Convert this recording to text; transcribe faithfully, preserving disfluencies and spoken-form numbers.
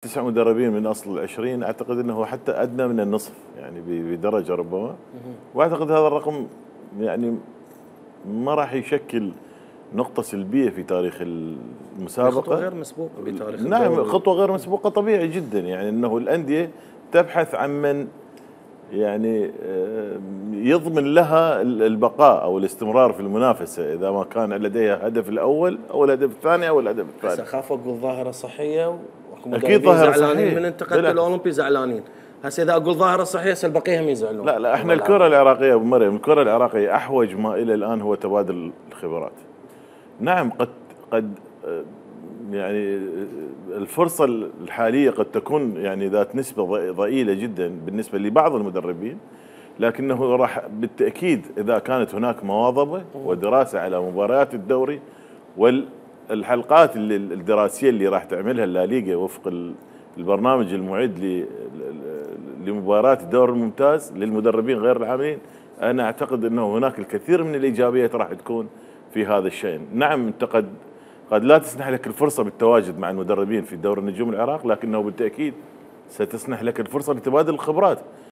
تسع مدربين من اصل عشرين، اعتقد انه حتى ادنى من النصف يعني بدرجه ربما. واعتقد هذا الرقم يعني ما راح يشكل نقطة سلبية في تاريخ المسابقة. خطوة غير مسبوقة بتاريخ نعم الدوري. خطوة غير مسبوقة طبيعي جدا، يعني انه الاندية تبحث عن من يعني يضمن لها البقاء او الاستمرار في المنافسة اذا ما كان لديها هدف الاول او الهدف الثاني او الهدف الثالث. هسه اخاف اقول ظاهرة صحية اكيد ظاهرة زعلانين صحية من انتقلت الاولمبي زعلانين. هسه اذا اقول ظاهرة صحية هسه البقية هم يزعلون. لا لا احنا الكرة العراقية ابو مريم، الكرة العراقية احوج ما الى الان هو تبادل الخبرات. نعم قد قد يعني الفرصة الحالية قد تكون يعني ذات نسبة ضئيلة جدا بالنسبة لبعض المدربين، لكنه راح بالتأكيد إذا كانت هناك مواظبة ودراسة على مباريات الدوري والحلقات اللي الدراسية اللي راح تعملها الليغا وفق البرنامج المعد لمباريات الدوري الممتاز للمدربين غير العاملين، أنا أعتقد أنه هناك الكثير من الإيجابيات راح تكون في هذا الشيء. نعم أنت قد قد لا تسنح لك الفرصة بالتواجد مع المدربين في دوري النجوم العراق، لكنه بالتأكيد ستسنح لك الفرصة لتبادل الخبرات.